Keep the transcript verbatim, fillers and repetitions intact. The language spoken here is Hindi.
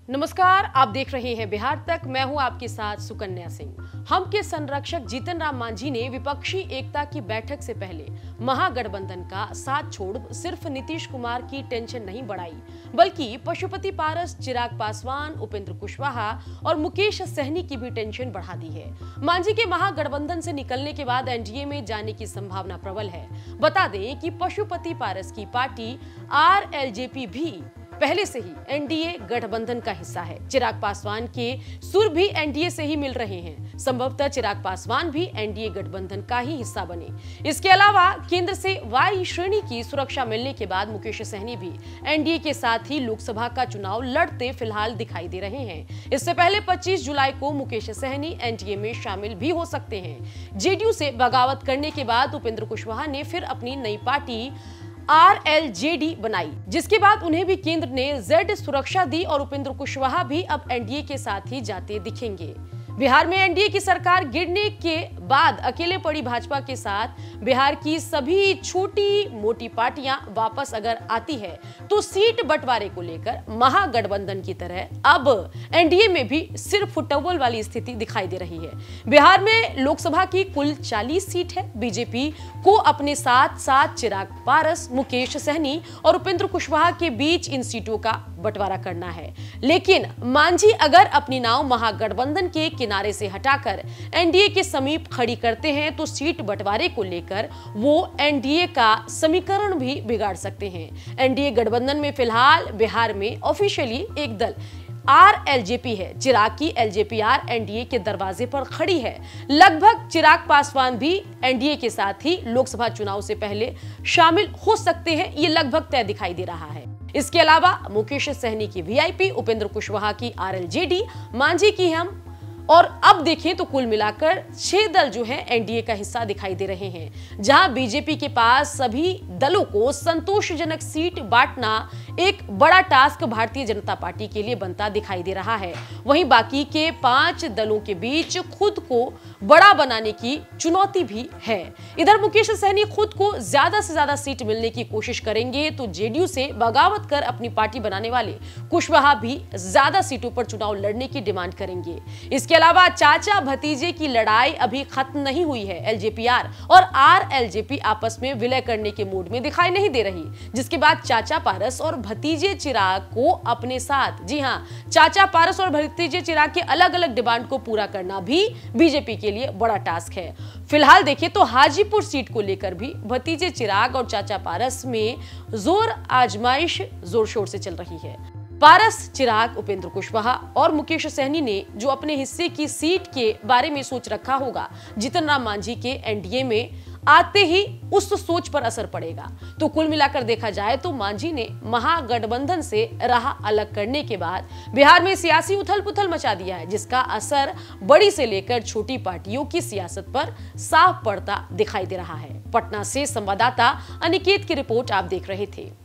नमस्कार, आप देख रहे हैं बिहार तक। मैं हूं आपके साथ सुकन्या सिंह। हम के संरक्षक जीतन राम मांझी ने विपक्षी एकता की बैठक से पहले महागठबंधन का साथ छोड़ सिर्फ नीतीश कुमार की टेंशन नहीं बढ़ाई, बल्कि पशुपति पारस, चिराग पासवान, उपेंद्र कुशवाहा और मुकेश सहनी की भी टेंशन बढ़ा दी है। मांझी के महागठबंधन से निकलने के बाद एनडीए में जाने की संभावना प्रबल है। बता दें कि पशुपति पारस की पार्टी आरएलजेपी भी पहले से ही एनडीए गठबंधन का हिस्सा है। चिराग पासवान के सुर भी एनडीए से ही मिल रहे हैं। संभवतः चिराग पासवान भी एनडीए गठबंधन का ही हिस्सा बने। इसके अलावा केंद्र से वाई श्रेणी की सुरक्षा मिलने के बाद मुकेश सहनी भी एनडीए के साथ ही लोकसभा का चुनाव लड़ते फिलहाल दिखाई दे रहे हैं। इससे पहले पच्चीस जुलाई को मुकेश सहनी एनडीए में शामिल भी हो सकते हैं। जेडीयू से बगावत करने के बाद उपेंद्र कुशवाहा ने फिर अपनी नई पार्टी आरएलजेडी बनाई, जिसके बाद उन्हें भी केंद्र ने जेड सुरक्षा दी और उपेंद्र कुशवाहा भी अब एनडीए के साथ ही जाते दिखेंगे। बिहार में एनडीए की सरकार गिरने के बाद अकेले पड़ी भाजपा के साथ बिहार की सभी छोटी मोटी पार्टियां वापस अगर आती है तो सीट बंटवारे को लेकर महागठबंधन की तरह अब एनडीए में भी सिर्फ फुटबॉल वाली स्थिति दिखाई दे रही है। बिहार में लोकसभा की कुल चालीस सीट है। बीजेपी को अपने साथ साथ चिराग पारस, मुकेश सहनी और उपेंद्र कुशवाहा के बीच इन सीटों का बंटवारा करना है। लेकिन मांझी अगर अपनी नाव महागठबंधन के किनारे से हटाकर एनडीए के समीप खड़ी करते हैं तो सीट बंटवारे को लेकर वो एनडीए का समीकरण भी बिगाड़ सकते हैं। एनडीए गठबंधन में फिलहाल बिहार में ऑफिशियली एक दल आरएलजेपी है। चिराग की एलजेपीआर एनडीए के दरवाजे पर खड़ी है। लगभग चिराग पासवान भी एनडीए के साथ ही लोकसभा चुनाव से पहले शामिल हो सकते हैं, ये लगभग तय दिखाई दे रहा है। इसके अलावा मुकेश सहनी की वीआईपी, उपेंद्र कुशवाहा की आरएलजेडी, मांझी की हम और अब देखें तो कुल मिलाकर छह दल जो हैं एनडीए का हिस्सा दिखाई दे रहे हैं। जहां बीजेपी के पास सभी दलों को संतोषजनक सीट बांटना एक बड़ा टास्क भारतीय जनता पार्टी के लिए बनता दिखाई दे रहा है। वहीं बाकी के पांच दलों के बीच खुद को बड़ा बनाने की चुनौती भी है। इधर मुकेश सहनी खुद को ज्यादा से ज्यादा सीट मिलने की कोशिश करेंगे तो जेडीयू से बगावत कर अपनी पार्टी बनाने वाले कुशवाहा भी ज्यादा सीटों पर चुनाव लड़ने की डिमांड करेंगे। इसके इसके अलावा चाचा भतीजे की लड़ाई अभी खत्म नहीं हुई है। एलजेपीआर और आरएलजेपी आपस में विलय करने के मूड में दिखाई नहीं दे रही, जिसके बाद चाचा पारस और भतीजे चिराग को अपने साथ, जी हां, चाचा पारस और भतीजे चिराग के अलग अलग डिमांड को पूरा करना भी बीजेपी के लिए बड़ा टास्क है। फिलहाल देखें तो हाजीपुर सीट को लेकर भी भतीजे चिराग और चाचा पारस में जोर आजमाइश जोर शोर से चल रही है। पारस, चिराग, उपेंद्र कुशवाहा और मुकेश सहनी ने जो अपने हिस्से की सीट के बारे में सोच रखा होगा, जीतन राम मांझी के एनडीए में आते ही उस सोच पर असर पड़ेगा। तो कुल मिलाकर देखा जाए तो मांझी ने महागठबंधन से राह अलग करने के बाद बिहार में सियासी उथल पुथल मचा दिया है, जिसका असर बड़ी से लेकर छोटी पार्टियों की सियासत पर साफ पड़ता दिखाई दे रहा है। पटना से संवाददाता अनिकेत की रिपोर्ट आप देख रहे थे।